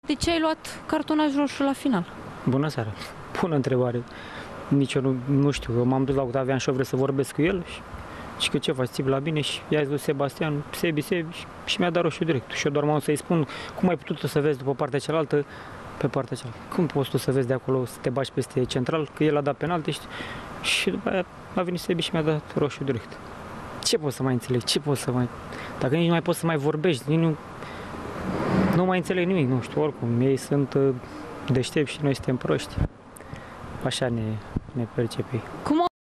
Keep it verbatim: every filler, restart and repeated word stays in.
De ce ai luat cartonaj roșu la final? Bună seara! Bună întrebare. Nici eu nu, nu știu. M-am dus la Octavian și vreau să vorbesc cu el și, și că ce faci, ții la bine și i-a zis lui Sebastian, Sebi, Sebi și, și mi-a dat roșu direct. Și eu doar m-am să-i spun, cum ai putut tu să vezi după partea cealaltă, pe partea cealaltă? Cum poți tu să vezi de acolo, să te bagi peste central, că el a dat penalti și, și după aia a venit Sebi și mi-a dat roșu direct. Ce poți să mai înțeleg? Ce poți să mai... Dacă nici nu mai poți să mai vorbești, nici nu... Nu mai înțeleg nimic, nu știu, oricum, ei sunt uh, deștepți și noi suntem proști. Așa ne, ne percep ei. Cum